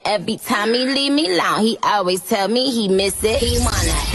Every time he leave me alone, he always tell me he miss it. He wanna